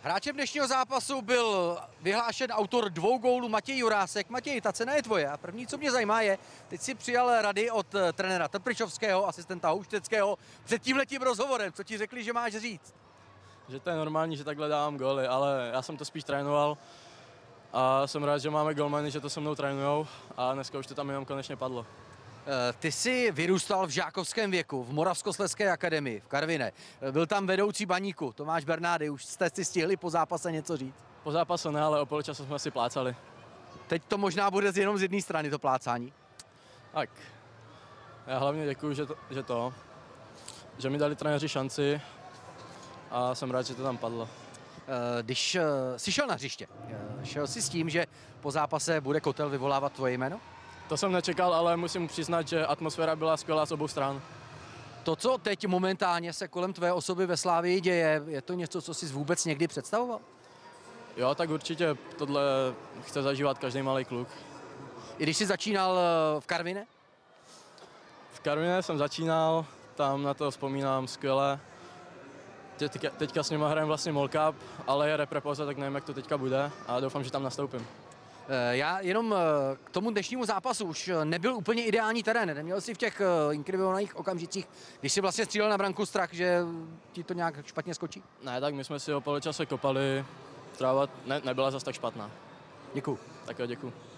Hráčem dnešního zápasu byl vyhlášen autor 2 gólů Matěj Jurásek. Matěj, ta cena je tvoje. A první, co mě zajímá, je, teď si přijal rady od trenéra Trpičovského, asistenta Houšteckého před tímhletím rozhovorem. Co ti řekli, že máš říct? Že to je normální, že takhle dávám góly, ale já jsem to spíš trénoval a jsem rád, že máme golmany, že to se mnou trénujou a dneska už to tam jenom konečně padlo. Ty jsi vyrůstal v žákovském věku, v Moravskoslezské akademii, v Karviné. Byl tam vedoucí baníku, Tomáš Bernády. Už jste si stihli po zápase něco říct? Po zápase ne, ale o poločasu jsme si plácali. Teď to možná bude jenom z jedné strany, to plácání. Tak, já hlavně děkuju, že mi dali trenéři šanci a jsem rád, že to tam padlo. Když jsi šel na hřiště, šel jsi s tím, že po zápase bude Kotel vyvolávat tvoje jméno? To jsem nečekal, ale musím přiznat, že atmosféra byla skvělá z obou stran. To, co teď momentálně se kolem tvé osoby ve Slavii děje, je to něco, co jsi vůbec někdy představoval? Jo, tak určitě tohle chce zažívat každý malý kluk. I když jsi začínal v Karviné? V Karviné jsem začínal, tam na to vzpomínám skvěle. Teďka s nima hrajeme vlastně Mall Cup, ale je reprepauza, tak nevím, jak to teďka bude a doufám, že tam nastoupím. Já jenom k tomu dnešnímu zápasu už nebyl úplně ideální terén. Neměl jsi v těch inkriminovaných okamžicích, když jsi vlastně střílel na branku, strach, že ti to nějak špatně skočí? Ne, tak my jsme si o poločase kopali, tráva nebyla zas tak špatná. Děkuju. Tak jo, děkuju.